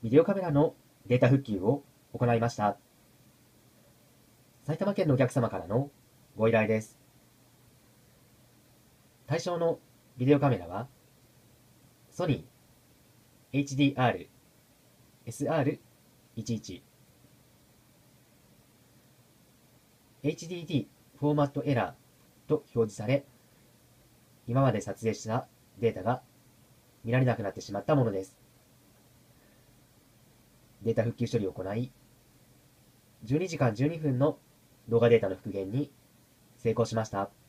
ビデオカメラのデータ復旧を行いました。埼玉県のお客様からのご依頼です。対象のビデオカメラは、ソニー HDR-SR11、HDD フォーマットエラーと表示され、今まで撮影したデータが見られなくなってしまったものです。データ復旧処理を行い、12時間12分の動画データの復元に成功しました。